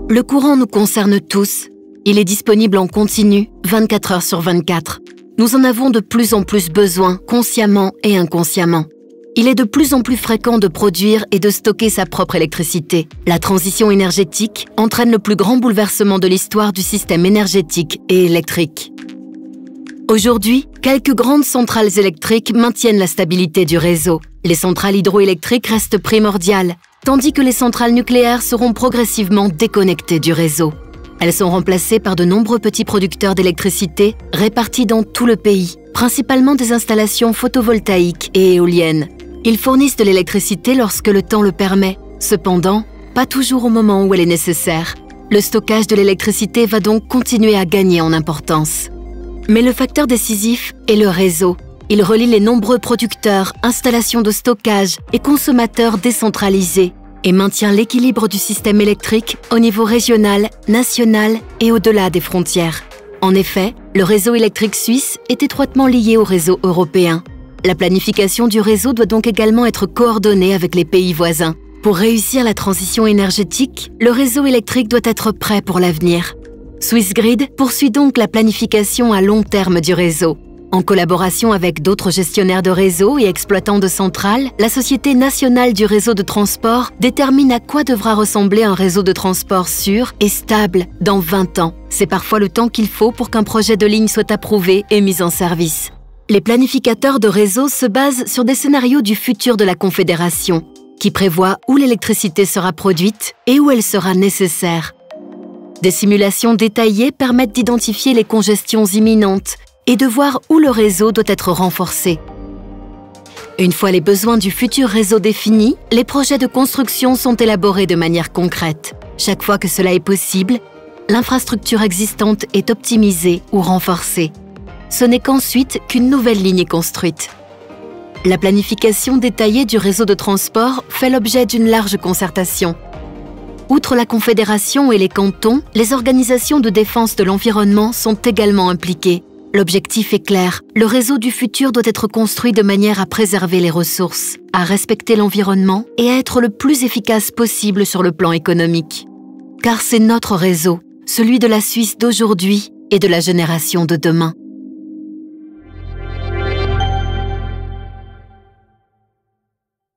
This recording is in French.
Le courant nous concerne tous. Il est disponible en continu, 24 heures sur 24. Nous en avons de plus en plus besoin, consciemment et inconsciemment. Il est de plus en plus fréquent de produire et de stocker sa propre électricité. La transition énergétique entraîne le plus grand bouleversement de l'histoire du système énergétique et électrique. Aujourd'hui, quelques grandes centrales électriques maintiennent la stabilité du réseau. Les centrales hydroélectriques restent primordiales, tandis que les centrales nucléaires seront progressivement déconnectées du réseau. Elles sont remplacées par de nombreux petits producteurs d'électricité répartis dans tout le pays, principalement des installations photovoltaïques et éoliennes. Ils fournissent de l'électricité lorsque le temps le permet. Cependant, pas toujours au moment où elle est nécessaire. Le stockage de l'électricité va donc continuer à gagner en importance. Mais le facteur décisif est le réseau. Il relie les nombreux producteurs, installations de stockage et consommateurs décentralisés et maintient l'équilibre du système électrique au niveau régional, national et au-delà des frontières. En effet, le réseau électrique suisse est étroitement lié au réseau européen. La planification du réseau doit donc également être coordonnée avec les pays voisins. Pour réussir la transition énergétique, le réseau électrique doit être prêt pour l'avenir. Swissgrid poursuit donc la planification à long terme du réseau. En collaboration avec d'autres gestionnaires de réseau et exploitants de centrales, la Société nationale du réseau de transport détermine à quoi devra ressembler un réseau de transport sûr et stable dans 20 ans. C'est parfois le temps qu'il faut pour qu'un projet de ligne soit approuvé et mis en service. Les planificateurs de réseau se basent sur des scénarios du futur de la Confédération, qui prévoient où l'électricité sera produite et où elle sera nécessaire. Des simulations détaillées permettent d'identifier les congestions imminentes et de voir où le réseau doit être renforcé. Une fois les besoins du futur réseau définis, les projets de construction sont élaborés de manière concrète. Chaque fois que cela est possible, l'infrastructure existante est optimisée ou renforcée. Ce n'est qu'ensuite qu'une nouvelle ligne est construite. La planification détaillée du réseau de transport fait l'objet d'une large concertation. Outre la Confédération et les cantons, les organisations de défense de l'environnement sont également impliquées. L'objectif est clair, le réseau du futur doit être construit de manière à préserver les ressources, à respecter l'environnement et à être le plus efficace possible sur le plan économique. Car c'est notre réseau, celui de la Suisse d'aujourd'hui et de la génération de demain.